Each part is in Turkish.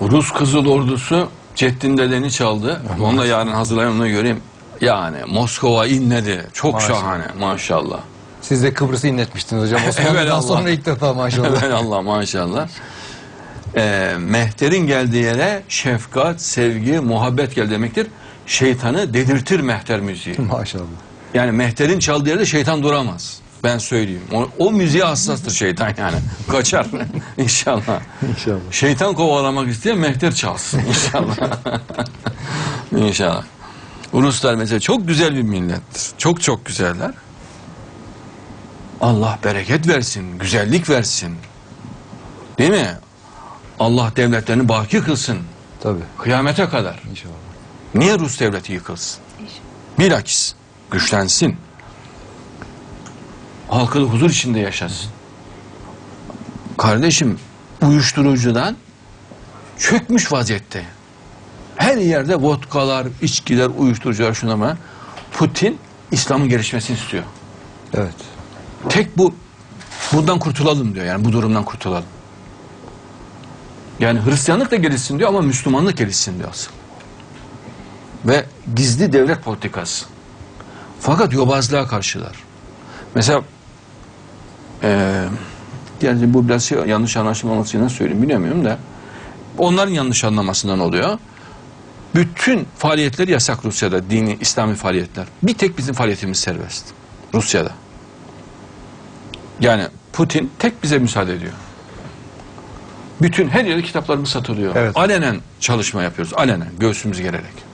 Rus Kızıl Ordusu Ceddin Dedeni çaldı. Onu da yarın hazırlayın, onu göreyim. Yani Moskova inledi. Çok maşallah. şahane maşallah. Siz de Kıbrıs'ı inletmiştiniz hocam. Osmanlı'dan sonra ilk defa maşallah. Evet Allah maşallah. Mehter'in geldiği yere şefkat, sevgi, muhabbet gel demektir. Şeytanı dedirtir mehter müziği. Maşallah. Yani mehter'in çaldığı yerde şeytan duramaz. Ben söyleyeyim. O müziğe hassastır şeytan yani. Kaçar inşallah. İnşallah. Şeytan kovalamak isteyen mehter çalsın inşallah. İnşallah. Ruslar mesela çok güzel bir millettir. Çok çok güzeller. Allah bereket versin, güzellik versin. Değil mi? Allah devletlerini baki kılsın. Tabii. Kıyamete kadar. İnşallah. Niye Rus devleti yıkılsın? Bilakis güçlensin. Halkı da huzur içinde yaşasın. Kardeşim uyuşturucudan çökmüş vaziyette. Her yerde vodkalar, içkiler, uyuşturucular şuna mı? Putin İslam'ın gelişmesini istiyor. Evet. Tek bu. Buradan kurtulalım diyor. Yani bu durumdan kurtulalım. Yani Hristiyanlık da gelişsin diyor ama Müslümanlık gelişsin diyor asıl. Ve gizli devlet politikası. Fakat yobazlığa karşılar. Mesela yani bu biraz yanlış anlaşılmaması için söyleyeyim bilemiyorum da onların yanlış anlamasından oluyor. Bütün faaliyetleri yasak Rusya'da, dini, İslami faaliyetler. Bir tek bizim faaliyetimiz serbest. Rusya'da. Yani Putin tek bize müsaade ediyor. Bütün her yerde kitaplarımız satılıyor. Evet. Alenen çalışma yapıyoruz. Alenen, göğsümüzü gererek.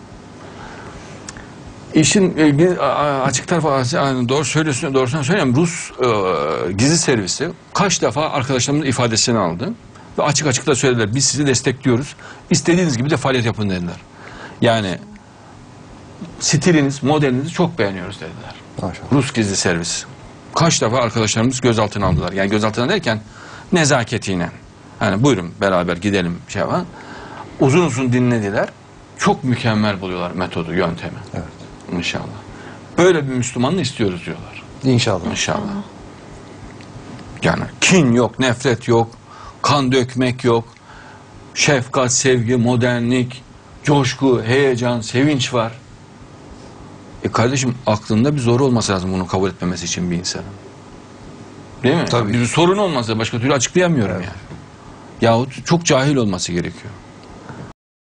İşin açık tarafı yani doğrusunu söyleyeyim. Rus gizli servisi kaç defa arkadaşlarımın ifadesini aldı. Ve açık açık da söylediler. Biz sizi destekliyoruz. İstediğiniz gibi de faaliyet yapın dediler. Yani stiliniz, modelinizi çok beğeniyoruz dediler. Maşallah. Rus gizli servis. Kaç defa arkadaşlarımız gözaltına aldılar. Yani gözaltına derken nezaketiyle. Hani buyurun beraber gidelim şey var. Uzun uzun dinlediler. Çok mükemmel buluyorlar metodu, yöntemi. Evet. İnşallah. Böyle bir Müslümanlığı istiyoruz diyorlar. İnşallah. İnşallah. Yani kin yok, nefret yok, kan dökmek yok, şefkat, sevgi, modernlik, coşku, heyecan, sevinç var. Kardeşim aklında bir zor olması lazım bunu kabul etmemesi için bir insanın. Değil mi? Tabii. Bir sorun olmazsa başka türlü açıklayamıyorum Evet. yani. Yahut çok cahil olması gerekiyor.